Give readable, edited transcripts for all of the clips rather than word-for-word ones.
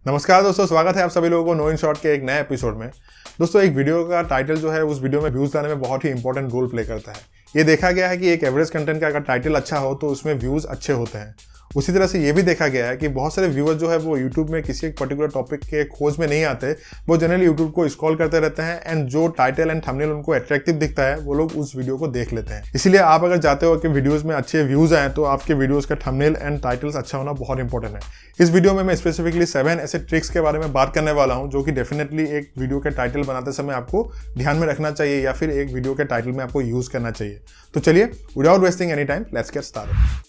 नमस्कार दोस्तों, स्वागत है आप सभी लोगों को नो इन शॉर्ट के एक नए एपिसोड में। दोस्तों, एक वीडियो का टाइटल जो है उस वीडियो में व्यूज लाने में बहुत ही इंपॉर्टेंट रोल प्ले करता है। ये देखा गया है कि एक एवरेज कंटेंट का अगर टाइटल अच्छा हो तो उसमें व्यूज अच्छे होते हैं। उसी तरह से ये भी देखा गया है कि बहुत सारे व्यूअर्स जो है वो यूट्यूब में किसी एक पर्टिकुलर टॉपिक के खोज में नहीं आते, वो जनरली यूट्यूब को स्क्रॉल करते रहते हैं एंड जो टाइटल एंड थंबनेल उनको अट्रैक्टिव दिखता है वो लोग उस वीडियो को देख लेते हैं। इसीलिए आप अगर चाहते हो कि वीडियोस में अच्छे व्यूज आए तो आपके वीडियोस का थंबनेल एंड टाइटल्स अच्छा होना बहुत इंपॉर्टेंट है। इस वीडियो में मैं स्पेसिफिकली 7 ऐसे ट्रिक्स के बारे में बात करने वाला हूं जो कि डेफिनेटली एक वीडियो के टाइटल बनाते समय आपको ध्यान में रखना चाहिए या फिर एक वीडियो के टाइटल में आपको यूज करना चाहिए। तो चलिए, without wasting any time, let's get started.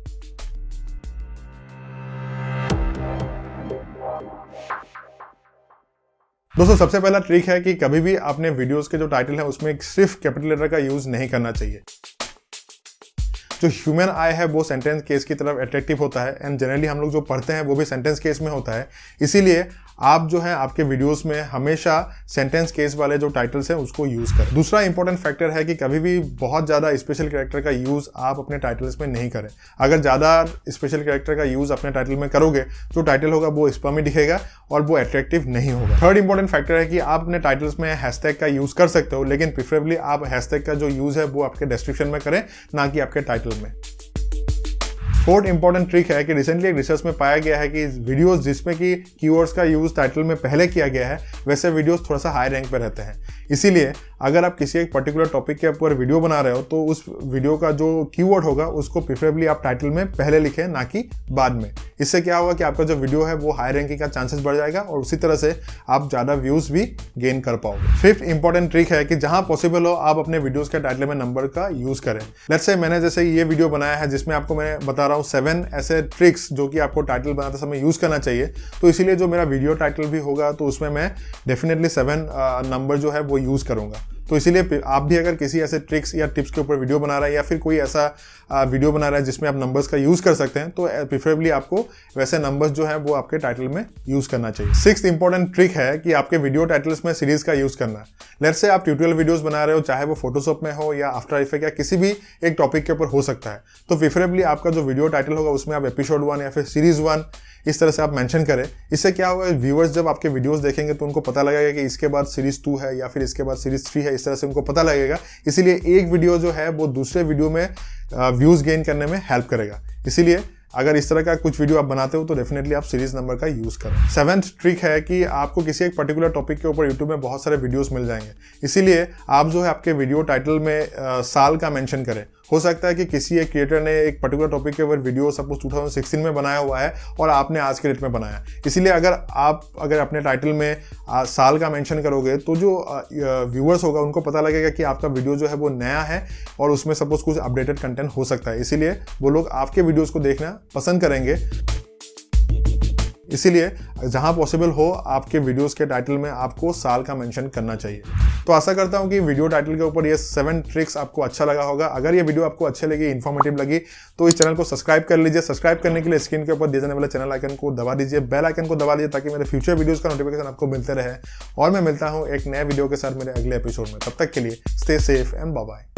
दोस्तों, सबसे पहला ट्रिक है कि कभी भी अपने वीडियोस के जो टाइटल है उसमें सिर्फ कैपिटल लेटर का यूज नहीं करना चाहिए। जो ह्यूमन आई है वो सेंटेंस केस की तरफ अट्रैक्टिव होता है एंड जनरली हम लोग जो पढ़ते हैं वो भी सेंटेंस केस में होता है। इसीलिए आप जो है आपके वीडियोस में हमेशा सेंटेंस केस वाले जो टाइटल्स हैं उसको यूज करें। दूसरा इंपॉर्टेंट फैक्टर है कि कभी भी बहुत ज़्यादा स्पेशल कैरेक्टर का यूज आप अपने टाइटल्स में नहीं करें। अगर ज़्यादा स्पेशल कैरेक्टर का यूज अपने टाइटल में करोगे जो टाइटल होगा वो स्पैमी दिखेगा और वो अट्रैक्टिव नहीं होगा। थर्ड इंपॉर्टेंट फैक्टर है कि आप अपने टाइटल्स में हैशटैग का यूज कर सकते हो, लेकिन प्रेफरेबली आप हैशटैग का जो यूज है वो आपके डिस्क्रिप्शन में करें, ना कि आपके टाइटल में। फोर्थ इंपॉर्टेंट ट्रिक है कि रिसेंटली एक रिसर्च में पाया गया है कि वीडियोस जिसमें कि कीवर्ड्स का यूज टाइटल में पहले किया गया है वैसे वीडियोस थोड़ा सा हाई रैंक पे रहते हैं। इसीलिए अगर आप किसी एक पर्टिकुलर टॉपिक के ऊपर वीडियो बना रहे हो तो उस वीडियो का जो कीवर्ड होगा उसको प्रेफरेबली आप टाइटल में पहले लिखें, ना कि बाद में। इससे क्या होगा कि आपका जो वीडियो है वो हाई रैंकिंग का चांसेस बढ़ जाएगा और उसी तरह से आप ज़्यादा व्यूज भी गेन कर पाओगे। फिफ्थ इंपॉर्टेंट ट्रिक है कि जहां पॉसिबल हो आप अपने वीडियोस के टाइटल में नंबर का यूज करें। लेट्स से मैंने जैसे ये वीडियो बनाया है जिसमें आपको मैं बता रहा हूँ 7 ऐसे ट्रिक्स जो कि आपको टाइटल बनाते समय यूज करना चाहिए, तो इसीलिए जो मेरा वीडियो टाइटल भी होगा तो उसमें मैं डेफिनेटली 7 नंबर जो है वो यूज करूंगा। तो इसीलिए आप भी अगर किसी ऐसे ट्रिक्स या टिप्स के ऊपर वीडियो बना रहे हैं या फिर कोई ऐसा वीडियो बना रहा है जिसमें आप नंबर्स का यूज कर सकते हैं तो प्रेफरेबली आपको वैसे नंबर्स जो है वो आपके टाइटल में यूज करना चाहिए। सिक्स्थ इंपॉर्टेंट ट्रिक है कि आपके वीडियो टाइटल्स में सीरीज का यूज करना। लेट्स से आप ट्यूटोरियल वीडियोस बना रहे हो, चाहे वो फोटोशॉप में हो या आफ्टर इफेक्ट या किसी भी एक टॉपिक के ऊपर हो सकता है, तो प्रेफरेबली आपका जो वीडियो टाइटल होगा उसमें आप एपिसोड 1 या फिर सीरीज 1 इस तरह से आप मेंशन करें। इससे क्या होगा, व्यूअर्स जब आपके वीडियोस देखेंगे तो उनको पता लगेगा कि इसके बाद सीरीज 2 है या फिर इसके बाद सीरीज 3 है, इस तरह से उनको पता लगेगा। इसीलिए एक वीडियो जो है वो दूसरे वीडियो में व्यूज गेन करने में हेल्प करेगा। इसीलिए अगर इस तरह का कुछ वीडियो आप बनाते हो तो डेफिनेटली आप सीरीज नंबर का यूज करें। 7th ट्रिक है कि आपको किसी एक पर्टिकुलर टॉपिक के ऊपर यूट्यूब में बहुत सारे वीडियोस मिल जाएंगे। इसीलिए आप जो है आपके वीडियो टाइटल में साल का मेंशन करें। हो सकता है कि किसी एक क्रिएटर ने एक पर्टिकुलर टॉपिक के ऊपर वीडियो सपोज 2016 में बनाया हुआ है और आपने आज के डेट में बनाया। इसीलिए अगर अपने टाइटल में साल का मेंशन करोगे तो जो व्यूअर्स होगा उनको पता लगेगा कि आपका वीडियो जो है वो नया है और उसमें सपोज कुछ अपडेटेड कंटेंट हो सकता है। इसीलिए वो लोग आपके वीडियोस को देखना पसंद करेंगे। इसीलिए जहां पॉसिबल हो आपके वीडियोस के टाइटल में आपको साल का मेंशन करना चाहिए। तो आशा करता हूं कि वीडियो टाइटल के ऊपर ये 7 ट्रिक्स आपको अच्छा लगा होगा। अगर ये वीडियो आपको अच्छी लगी, इन्फॉर्मेटिव लगी, तो इस चैनल को सब्सक्राइब कर लीजिए। सब्सक्राइब करने के लिए स्क्रीन के ऊपर दिए जाने वाले चैनल आइकन को दबा दीजिए, बेल आइकन को दबा दीजिए ताकि मेरे फ्यूचर वीडियोस का नोटिफिकेशन आपको मिलते रहे। और मैं मिलता हूं एक नए वीडियो के साथ मेरे अगले एपिसोड में। तब तक के लिए stay safe and bye bye.